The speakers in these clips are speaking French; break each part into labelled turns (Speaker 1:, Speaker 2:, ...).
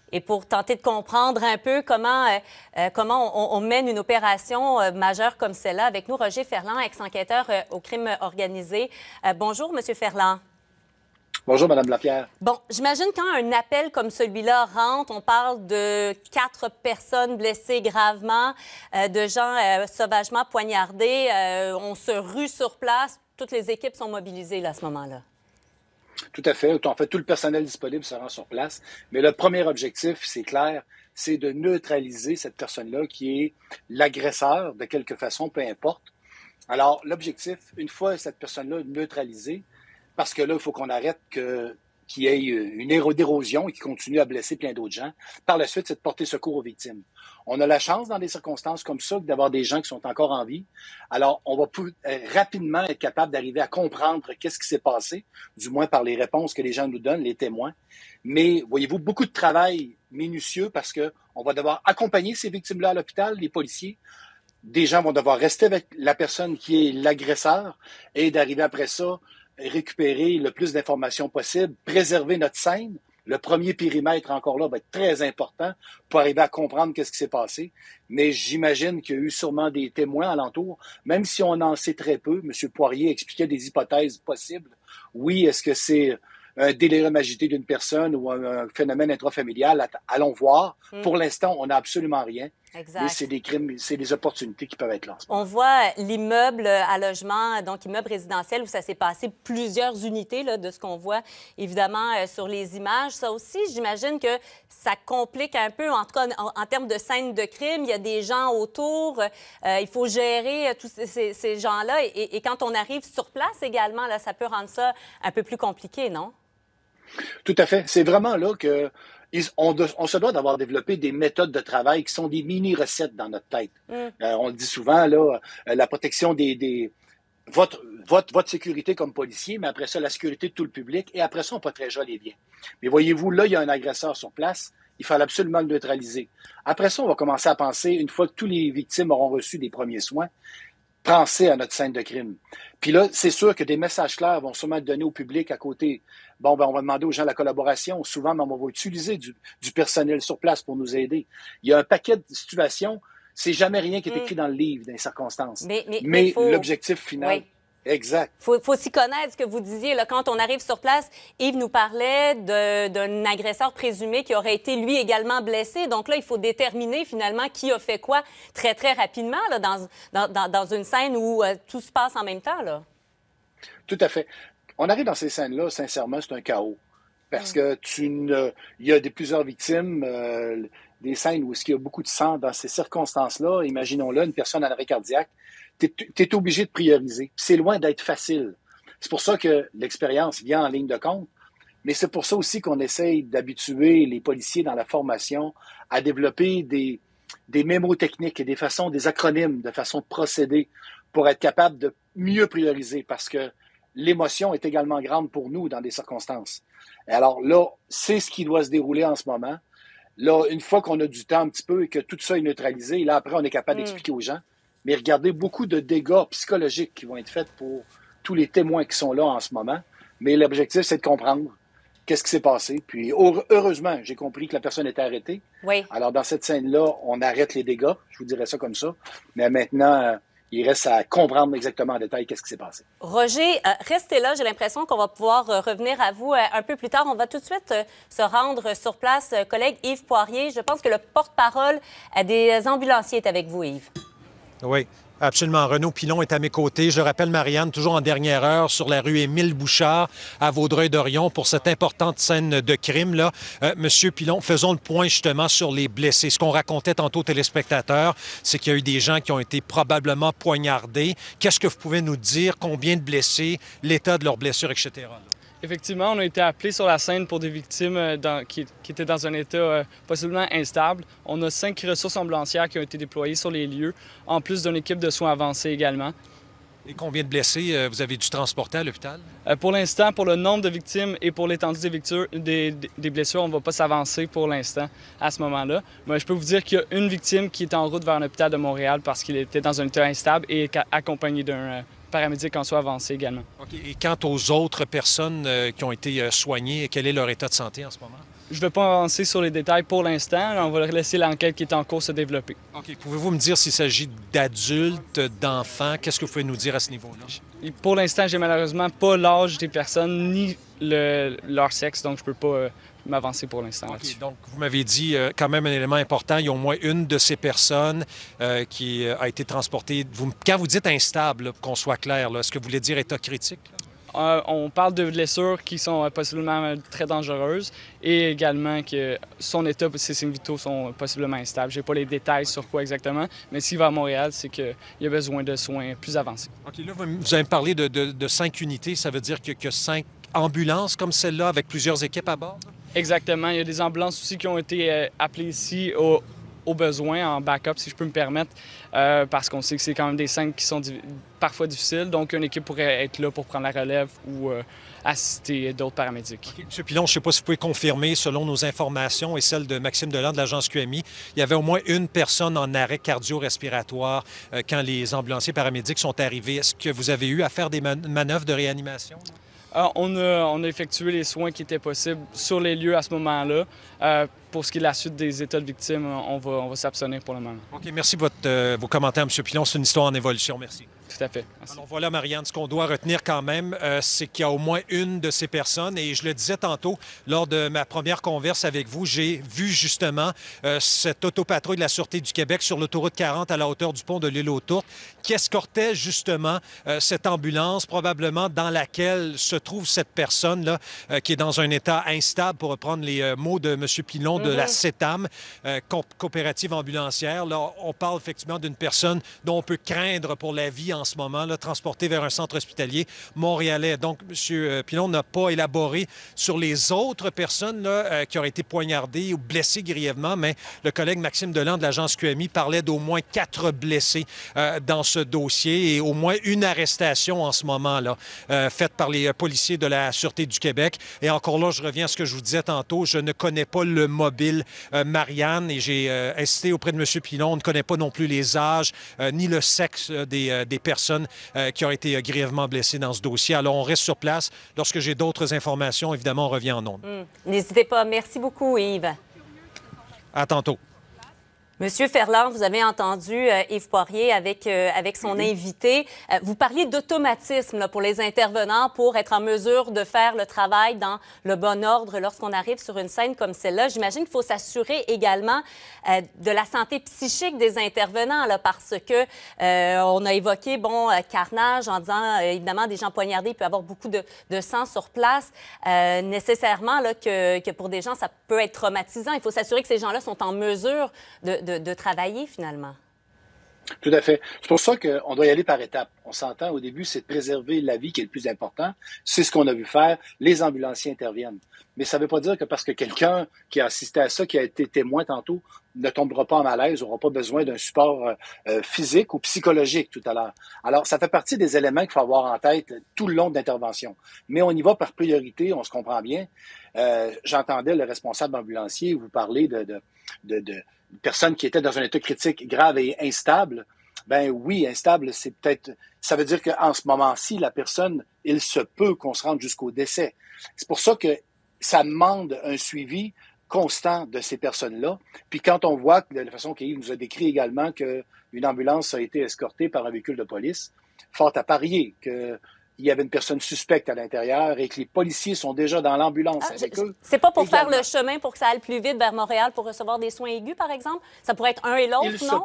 Speaker 1: Et pour tenter de comprendre un peu comment on mène une opération majeure comme celle-là, avec nous, Roger Ferland, ex-enquêteur au crime organisé. Bonjour, Monsieur Ferland.
Speaker 2: Bonjour, Mme Lapierre.
Speaker 1: Bon, j'imagine quand un appel comme celui-là rentre, on parle de 4 personnes blessées gravement, de gens sauvagement poignardés. On se rue sur place. Toutes les équipes sont mobilisées là, à ce moment-là.
Speaker 2: Tout à fait. En fait, tout le personnel disponible se rend sur place. Mais le premier objectif, c'est clair, c'est de neutraliser cette personne-là qui est l'agresseur de quelque façon, peu importe. Alors, l'objectif, une fois cette personne-là neutralisée, parce que là, il faut qu'on arrête qu'il y ait une d'érosion et qui continue à blesser plein d'autres gens. Par la suite, c'est de porter secours aux victimes. On a la chance, dans des circonstances comme ça, d'avoir des gens qui sont encore en vie. Alors, on va rapidement être capable d'arriver à comprendre qu'est-ce qui s'est passé, du moins par les réponses que les gens nous donnent, les témoins. Mais, voyez-vous, beaucoup de travail minutieux parce qu'on va devoir accompagner ces victimes-là à l'hôpital, les policiers. Des gens vont devoir rester avec la personne qui est l'agresseur et d'arriver après ça, récupérer le plus d'informations possible, préserver notre scène. Le premier périmètre, encore là, va être très important pour arriver à comprendre qu'est-ce qui s'est passé. Mais j'imagine qu'il y a eu sûrement des témoins alentour, même si on en sait très peu. M. Poirier expliquait des hypothèses possibles. Oui, est-ce que c'est un délirium agité d'une personne ou un phénomène intrafamilial? Allons voir. Pour l'instant, on n'a absolument rien.
Speaker 1: Exact.
Speaker 2: Mais c'est des crimes, c'est des opportunités qui peuvent être là.
Speaker 1: On voit l'immeuble à logement, donc immeuble résidentiel où ça s'est passé, plusieurs unités là, de ce qu'on voit évidemment sur les images. Ça aussi, j'imagine que ça complique un peu, en tout cas en termes de scène de crime. Il y a des gens autour, il faut gérer tous ces gens-là. Et quand on arrive sur place également, là, ça peut rendre ça un peu plus compliqué, non?
Speaker 2: Tout à fait. C'est vraiment là que on se doit d'avoir développé des méthodes de travail qui sont des mini-recettes dans notre tête. On le dit souvent, là, la protection votre sécurité comme policier, mais après ça, la sécurité de tout le public, et après ça, on protégera les biens. Mais voyez-vous, là, il y a un agresseur sur place, il faut absolument le neutraliser. Après ça, on va commencer à penser, une fois que tous les victimes auront reçu des premiers soins, penser à notre scène de crime. Puis là, c'est sûr que des messages clairs vont sûrement être donnés au public à côté. Bon, ben, on va demander aux gens la collaboration. Souvent, on va utiliser du personnel sur place pour nous aider. Il y a un paquet de situations. C'est jamais rien qui est écrit dans le livre, dans les circonstances. Mais l'objectif final...
Speaker 1: Oui.
Speaker 2: Exact.
Speaker 1: Faut s'y connaître, ce que vous disiez. Là, quand on arrive sur place, Yves nous parlait d'un agresseur présumé qui aurait été, lui, également blessé. Donc là, il faut déterminer, finalement, qui a fait quoi très, très rapidement là, dans une scène où tout se passe en même temps. Là.
Speaker 2: Tout à fait. On arrive dans ces scènes-là, sincèrement, c'est un chaos. Parce que il y a plusieurs victimes, des scènes où il y a beaucoup de sang dans ces circonstances-là. Imaginons-le, une personne en arrêt cardiaque. Tu es obligé de prioriser. C'est loin d'être facile. C'est pour ça que l'expérience vient en ligne de compte, mais c'est pour ça aussi qu'on essaye d'habituer les policiers dans la formation à développer des mémotechniques et des acronymes, de façon de procéder pour être capable de mieux prioriser parce que l'émotion est également grande pour nous dans des circonstances. Et alors là, c'est ce qui doit se dérouler en ce moment. Là, une fois qu'on a du temps un petit peu et que tout ça est neutralisé, là, après, on est capable d'expliquer aux gens. Mais regardez, beaucoup de dégâts psychologiques qui vont être faits pour tous les témoins qui sont là en ce moment. Mais l'objectif, c'est de comprendre qu'est-ce qui s'est passé. Puis, heureusement, j'ai compris que la personne était arrêtée.
Speaker 1: Oui.
Speaker 2: Alors, dans cette scène-là, on arrête les dégâts. Je vous dirais ça comme ça. Mais maintenant, il reste à comprendre exactement en détail qu'est-ce qui s'est passé.
Speaker 1: Roger, restez là. J'ai l'impression qu'on va pouvoir revenir à vous un peu plus tard. On va tout de suite se rendre sur place. Collègue Yves Poirier, je pense que le porte-parole des ambulanciers est avec vous, Yves.
Speaker 3: Oui, absolument. Renaud Pilon est à mes côtés. Je rappelle, Marianne, toujours en dernière heure, sur la rue Émile-Bouchard, à Vaudreuil-Dorion, pour cette importante scène de crime. Là. Monsieur Pilon, faisons le point justement sur les blessés. Ce qu'on racontait tantôt aux téléspectateurs, c'est qu'il y a eu des gens qui ont été probablement poignardés. Qu'est-ce que vous pouvez nous dire? Combien de blessés? L'état de leurs blessures, etc. Là?
Speaker 4: Effectivement, on a été appelés sur la scène pour des victimes qui étaient dans un état possiblement instable. On a 5 ressources ambulancières qui ont été déployées sur les lieux, en plus d'une équipe de soins avancés également.
Speaker 3: Et combien de blessés vous avez dû transporter à l'hôpital?
Speaker 4: Pour l'instant, pour le nombre de victimes et pour l'étendue des blessures, on ne va pas s'avancer pour l'instant à ce moment-là. Mais je peux vous dire qu'il y a une victime qui est en route vers un hôpital de Montréal parce qu'il était dans un état instable et accompagné d'un paramédic en soins avancés également.
Speaker 3: OK. Et quant aux autres personnes qui ont été soignées, quel est leur état de santé en ce moment?
Speaker 4: je ne vais pas avancer sur les détails pour l'instant. On va laisser l'enquête qui est en cours se développer.
Speaker 3: OK. Pouvez-vous me dire s'il s'agit d'adultes, d'enfants? Qu'est-ce que vous pouvez nous dire à ce niveau-là?
Speaker 4: Et pour l'instant, j'ai malheureusement pas l'âge des personnes ni leur sexe, donc je peux pas m'avancer pour l'instant là-dessus.
Speaker 3: Donc, vous m'avez dit quand même un élément important. Il y a au moins une de ces personnes qui a été transportée. Quand vous dites instable, là, pour qu'on soit clair, est-ce que vous voulez dire état critique?
Speaker 4: On parle de blessures qui sont possiblement très dangereuses et également que son état, ses signes vitaux sont possiblement instables. Je n'ai pas les détails sur quoi exactement, mais s'il va à Montréal, c'est qu'il a besoin de soins plus avancés.
Speaker 3: OK, là, vous avez parlé de 5 unités. Ça veut dire qu'il y a 5 ambulances comme celle-là avec plusieurs équipes à bord?
Speaker 4: Exactement. Il y a des ambulances aussi qui ont été appelées ici au besoin, en backup, si je peux me permettre, parce qu'on sait que c'est quand même des scènes qui sont parfois difficiles. Donc, une équipe pourrait être là pour prendre la relève ou assister d'autres paramédics.
Speaker 3: Okay. M. Pilon, je ne sais pas si vous pouvez confirmer, selon nos informations et celles de Maxime Deland de l'agence QMI, il y avait au moins une personne en arrêt cardio-respiratoire quand les ambulanciers paramédics sont arrivés. Est-ce que vous avez eu à faire des manœuvres de réanimation?
Speaker 4: On a effectué les soins qui étaient possibles sur les lieux à ce moment-là. Pour ce qui est de la suite des états de victimes, on va s'abstenir pour le moment.
Speaker 3: OK. Merci de vos commentaires, M. Pilon. C'est une histoire en évolution. Merci.
Speaker 4: Tout à fait. Merci.
Speaker 3: Alors voilà, Marianne, ce qu'on doit retenir quand même, c'est qu'il y a au moins une de ces personnes. Et je le disais tantôt, lors de ma première converse avec vous, j'ai vu justement cette autopatrouille de la Sûreté du Québec sur l'autoroute 40 à la hauteur du pont de l'île aux Tourtes qui escortait justement cette ambulance, probablement dans laquelle se trouve cette personne-là qui est dans un état instable, pour reprendre les mots de M. Pilon, de la CETAM, coopérative ambulancière. Là, on parle effectivement d'une personne dont on peut craindre pour la vie en ce moment, là, transportée vers un centre hospitalier montréalais. Donc, M. Pilon n'a pas élaboré sur les autres personnes là, qui auraient été poignardées ou blessées grièvement, mais le collègue Maxime Deland de l'agence QMI parlait d'au moins 4 blessés dans ce dossier et au moins une arrestation en ce moment-là, faite par les policiers de la Sûreté du Québec. Et encore là, je reviens à ce que je vous disais tantôt, je ne connais pas le mobile Marianne et j'ai insisté auprès de M. Pilon, on ne connaît pas non plus les âges ni le sexe des personnes qui ont été grièvement blessées dans ce dossier. Alors, on reste sur place. Lorsque j'ai d'autres informations, évidemment, on revient en ondes.
Speaker 1: N'hésitez pas. Merci beaucoup, Yves.
Speaker 3: À tantôt.
Speaker 1: Monsieur Ferland, vous avez entendu Yves Poirier avec son invité. Vous parliez d'automatisme pour les intervenants pour être en mesure de faire le travail dans le bon ordre lorsqu'on arrive sur une scène comme celle-là. J'imagine qu'il faut s'assurer également de la santé psychique des intervenants là, parce que on a évoqué carnage en disant évidemment des gens poignardés, il peut y avoir beaucoup de sang sur place. Nécessairement là, que pour des gens, ça peut être traumatisant. Il faut s'assurer que ces gens-là sont en mesure de travailler, finalement.
Speaker 2: Tout à fait. C'est pour ça qu'on doit y aller par étapes. On s'entend, au début, c'est de préserver la vie qui est le plus important. C'est ce qu'on a vu faire. Les ambulanciers interviennent. Mais ça ne veut pas dire que parce que quelqu'un qui a assisté à ça, qui a été témoin tantôt, ne tombera pas en malaise, n'aura pas besoin d'un support physique ou psychologique tout à l'heure. Alors, ça fait partie des éléments qu'il faut avoir en tête tout le long de l'intervention. Mais on y va par priorité, on se comprend bien. J'entendais le responsable ambulancier vous parler de personnes qui étaient dans un état critique grave et instable. Ben oui, instable, c'est peut-être... Ça veut dire qu'en ce moment-ci, la personne, il se peut qu'on se rende jusqu'au décès. C'est pour ça que ça demande un suivi constant de ces personnes-là. Puis quand on voit, de la façon qu'Yves nous a décrit également, qu'une ambulance a été escortée par un véhicule de police, fort à parier qu'il y avait une personne suspecte à l'intérieur et que les policiers sont déjà dans l'ambulance avec eux.
Speaker 1: C'est pas pour également faire le chemin pour que ça aille plus vite vers Montréal pour recevoir des soins aigus, par exemple? Ça pourrait être un et l'autre, non?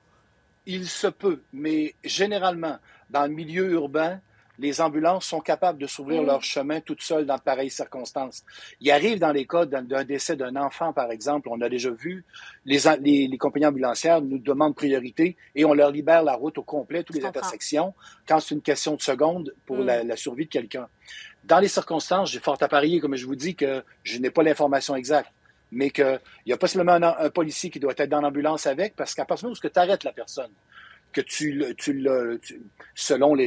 Speaker 2: Il se peut, mais généralement, dans le milieu urbain, les ambulances sont capables de s'ouvrir leur chemin toutes seules dans de pareilles circonstances. Il arrive dans les cas d'un décès d'un enfant, par exemple, on a déjà vu, les compagnies ambulancières nous demandent priorité et on leur libère la route au complet, toutes les intersections, quand c'est une question de secondes pour la survie de quelqu'un. Dans les circonstances, j'ai fort à parier, comme je vous dis, que je n'ai pas l'information exacte, mais qu'il y a possiblement un policier qui doit être dans l'ambulance avec, parce qu'à partir du moment où tu arrêtes la personne, que selon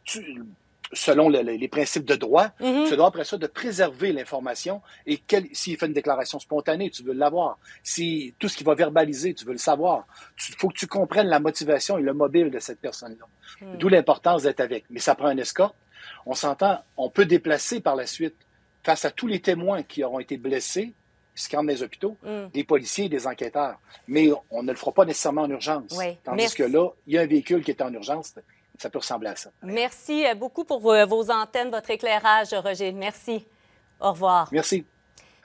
Speaker 2: les principes de droit, tu dois après ça de préserver l'information et s'il fait une déclaration spontanée, tu veux l'avoir. Si tout ce qu'il va verbaliser, tu veux le savoir. Il faut que tu comprennes la motivation et le mobile de cette personne-là. D'où l'importance d'être avec. Mais ça prend un escorte. On s'entend, on peut déplacer par la suite face à tous les témoins qui auront été blessés qui se rendent dans les hôpitaux, des policiers et des enquêteurs. Mais on ne le fera pas nécessairement en urgence.
Speaker 1: Oui.
Speaker 2: Tandis
Speaker 1: Merci.
Speaker 2: que là, il y a un véhicule qui est en urgence, ça peut ressembler à ça.
Speaker 1: Merci beaucoup pour vos antennes, votre éclairage, Roger. Merci. Au revoir.
Speaker 2: Merci.